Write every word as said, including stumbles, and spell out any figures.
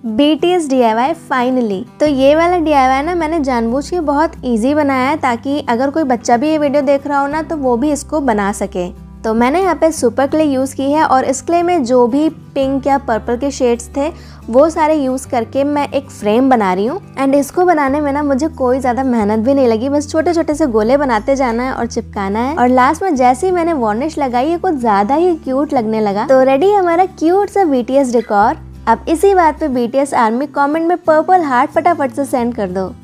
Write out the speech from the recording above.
B T S D I Y finally. तो ये वाला डी आई वाई ना मैंने जानबूझ के बहुत इजी बनाया है ताकि अगर कोई बच्चा भी ये वीडियो देख रहा हो ना तो वो भी इसको बना सके। तो मैंने यहाँ पे सुपर क्ले यूज़ की है और इस क्ले में जो भी पिंक या पर्पल के शेड्स थे वो सारे यूज़ करके मैं एक फ्रेम बना रही हूँ। एंड इसको बनाने में ना मुझे कोई ज़्यादा मेहनत भी नहीं लगी, बस छोटे छोटे से गोले बनाते जाना है और चिपकाना है। और लास्ट में जैसे ही मैंने वार्निश लगाई ये कुछ ज़्यादा ही क्यूट लगने लगा। तो रेडी है हमारा क्यूट सा बी टी एस डेकोर। अब इसी बात पे B T S army comment में पर्पल हार्ट फटाफट से सेंड कर दो।